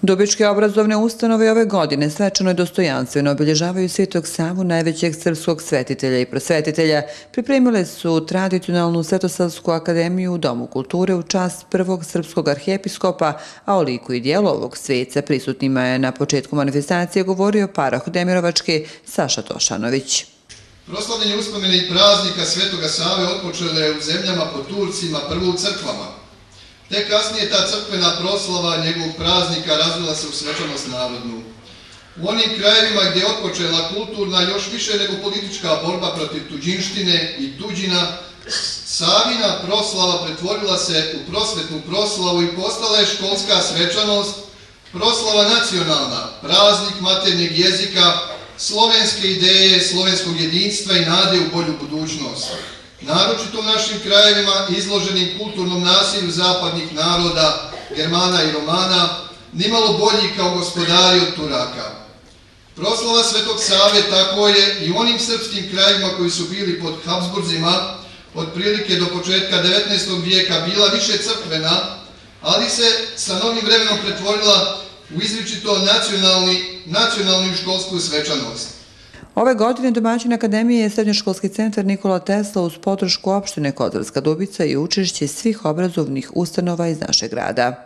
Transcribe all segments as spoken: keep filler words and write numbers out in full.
Dubičke obrazovne ustanove ove godine svečano i dostojanstveno obilježavaju Svetog Savu, najvećeg srpskog svetitelja i prosvetitelja. Pripremile su tradicionalnu Svetosavsku akademiju u Domu kulture u čast prvog srpskog arhijepiskopa, a o liku i dijelu ovog sveca prisutnima je na početku manifestacije govorio parah Demirovački Saša Tošanović. Proslavljanje uspomene i praznika Svetoga Save otpočele je u zemljama pod Turcima, prvo u crkvama. Tek kasnije ta crkvena proslava njegovog praznika razvila se u svečanost narodnu. U onim krajevima gdje je otpočela kulturna, još više nego politička borba protiv tuđinštine i tuđina, Savina proslava pretvorila se u prosvetnu proslavu i postala je školska svečanost, proslava nacionalna, praznik maternjeg jezika, slovenske ideje, slovenskog jedinstva i nade u bolju budućnost. Naročito u našim krajevima izloženim kulturnom nasilju zapadnih naroda, Germana i Romana, nimalo bolji kao gospodari od Turaka. Proslava Svetog Save tako je i u onim srpskim krajevima koji su bili pod Habsburzima, od prilike do početka devetnaestog vijeka bila više crkvena, ali se sa novim vremenom pretvorila u izričito nacionalnu i školsku svečanost. Ove godine domaćin akademije je Srednjoškolski centar Nikola Tesla uz podršku opštine Kozarska Dubica i učešće svih obrazovnih ustanova iz našeg grada.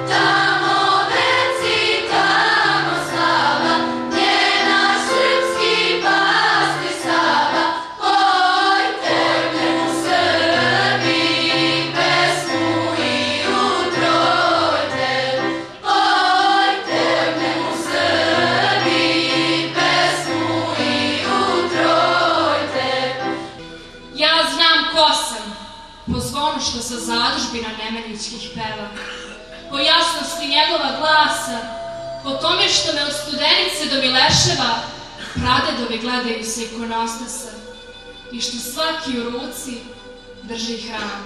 Po zvonu što sa zadužbina Nemanjićkih peva, po jasnosti njegova glasa, po tome što me od Studenice do Mileševa pradedovi gledaju se ikonostasa i što svaki u ruci drži hranu.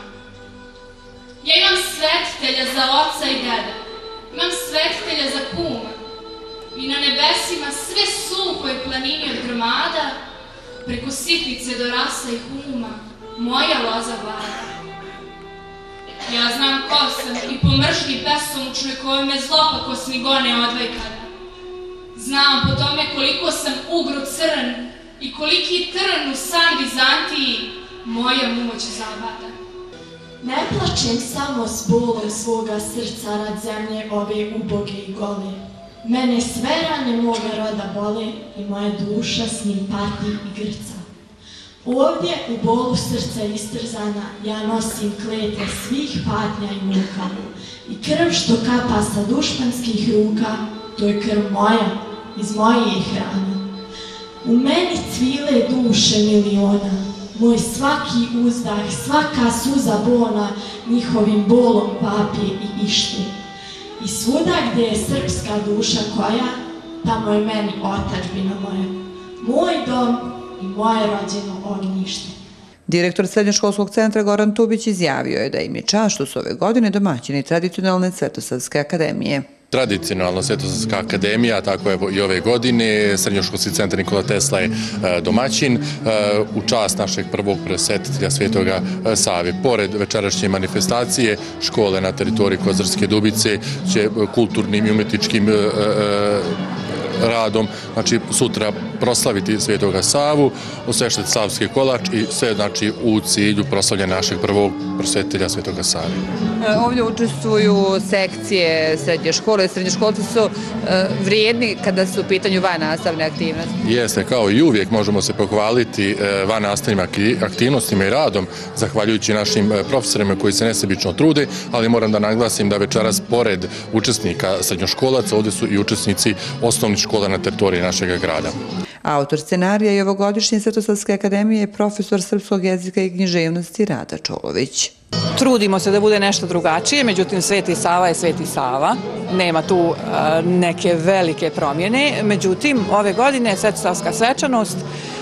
Ja imam svetitelja za oca i deda, imam svetitelja za kuma i na nebesima sve suho i planini od gromada, preko sitnice do rasa i huma, moja loza vlada. Ja znam ko sam i po mržnji besomučnoj koje me zlopakosni gone odvajkada. Znam po tome koliko sam ugro crn i koliki trn u san Bizantiji moja moć zabada. Ne plačem samo s bolom svoga srca rad zemlje ove uboge i gole. Mene sve rane moga roda bole i moja duša s njim pati i grca. Ovdje u bolu srca istrzana ja nosim klete svih patnja i muka i krv što kapa sa dušmanskih ruka, to je krv moja, iz moje hrane. U meni cvile duše miliona, moj svaki uzdah, svaka suza bona njihovim bolom papi i išti. I svuda gdje je srpska duša koja, tamo je meni otadžbina moja, moj dom i moje rođeno ognjište. Direktor Srednjoškolskog centra Goran Tubić izjavio je da im je čast što su ove godine domaćini tradicionalne Svetosavske akademije. Tradicionalna Svetosavska akademija, tako je i ove godine. Srednjoškolski centar Nikola Tesla je domaćin u čast našeg prvog prosvetitelja Svetoga Save. Pored večerašnje manifestacije, škole na teritoriji Kozarske Dubice će kulturnim i umjetničkim radom, znači sutra proslaviti Svetoga Savu, osveštati Savski kolač i sve znači u cilju proslavljanja našeg prvog prosvetitelja Svetoga Save. Ovdje učestvuju sekcije srednje škole. Srednje školci su vrijedni kada su u pitanju vannastavne aktivnosti. Jeste, kao i uvijek možemo se pohvaliti vannastavnim aktivnostima i radom, zahvaljujući našim profesorima koji se nesebično trude, ali moram da naglasim da večeras pored učesnika srednjoškolaca ovdje su i učesnici osnovnih škola na teritoriji našeg grada. Autor scenarija i ovogodišnje Svetosavske akademije je profesor srpskog jezika i književnosti Rada Čolović. Trudimo se da bude nešto drugačije, međutim Sveti Sava je Sveti Sava, nema tu neke velike promjene, međutim ove godine Svetosavska svečanost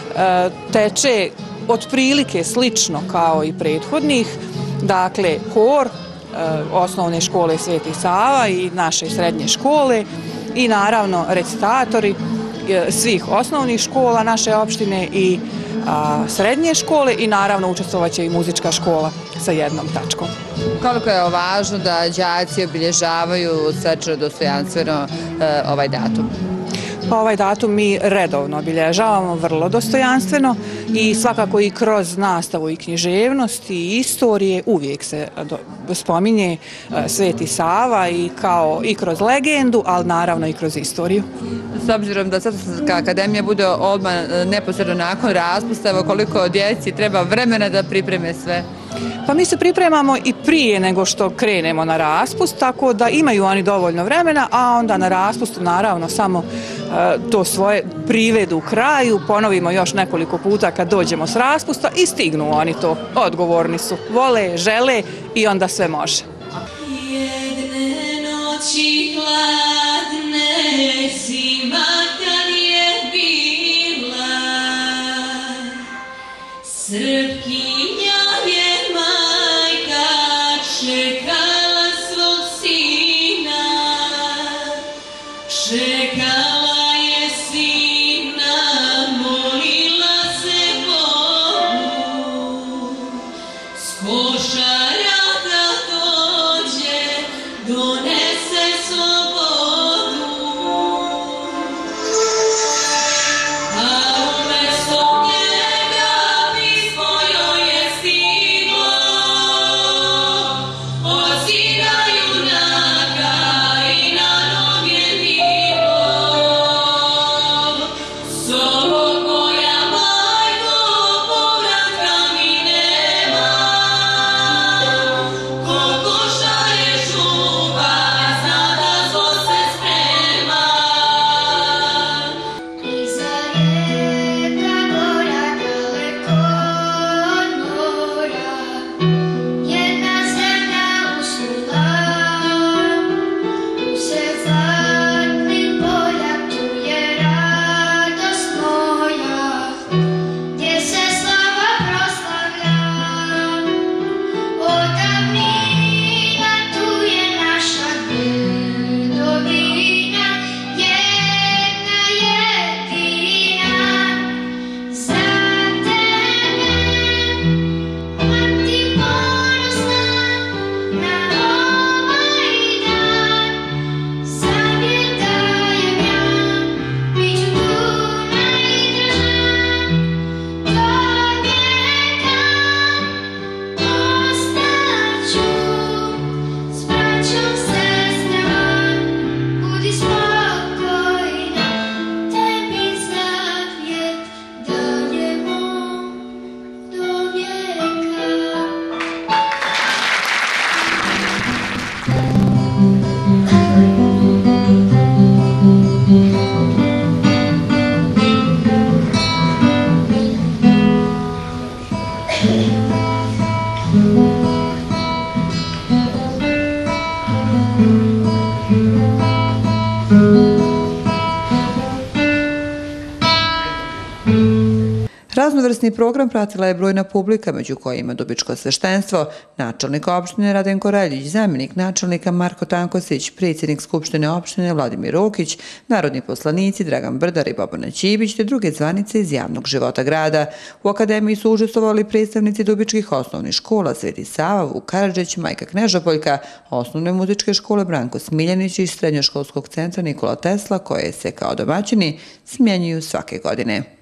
teče otprilike slično kao i prethodnih, dakle hor osnovne škole Sveti Sava i naše srednje škole i naravno recitatori svih osnovnih škola naše opštine i srednje škole i naravno učestvovat će i muzička škola sa jednom tačkom. Koliko je važno da đaci obilježavaju svečano dostojanstveno ovaj datum? Pa ovaj datum mi redovno obilježavamo vrlo dostojanstveno i svakako i kroz nastavu i književnost i istorije uvijek se spominje Sveti Sava i kao i kroz legendu, ali naravno i kroz istoriju. S obzirom da Svetosavska akademija bude odmah neposredno nakon raspusta, koliko djeci treba vremena da pripreme sve? Pa mi se pripremamo i prije nego što krenemo na raspust, tako da imaju oni dovoljno vremena, a onda na raspustu naravno samo to svoje privedu u kraju, ponovimo još nekoliko puta kad dođemo s raspusta i stignu oni to, odgovorni su, vole, žele i onda sve može. Jedne noći hladne zima kad je bila, Srpkinja je majka čekala svog sina, čekala je sina, molila se Bogu, s košara da dođe, donese slobodu. A umesto njega pismo joj je stiglo od sina junaka i na noge diglo. Sobo koja majko povratka mi nema, ko košare čuva, zna da zlo se sprema. Iza rijeka gora daleko od mora, jedna zemlja usnula, usred zlatnih polja tu je radost moja, gdje se slava proslavlja. Od davnina tu je naša dedovina, jedna jedina. Za tebe, mati ponosna, na ovaj dan, zavjetajem ja, bit ću tu najdraža. Do vijeka ostaću s braćom, sestrama, budi spokojna, tebi zavjet daljemo do vijeka. Raznovrsni program pratila je brojna publika, među kojima Dubičko sveštenstvo, načelnik opštine Radenko Reljić, zamjenik načelnika Marko Tankosić, predsjednik Skupštine opštine Vladimir Rokić, narodni poslanici Dragan Brdar i Bobana Ćibić te druge zvanice iz javnog života grada. U akademiji su učestvovali predstavnici Dubičkih osnovnih škola Sveti Sava, Vuk Karadžić, Majka Knežapoljka, osnovne muzičke škole Branko Smiljanić i srednjoškolskog centra Nikola Tesla, koje se kao domaćini smjenjuju svake godine.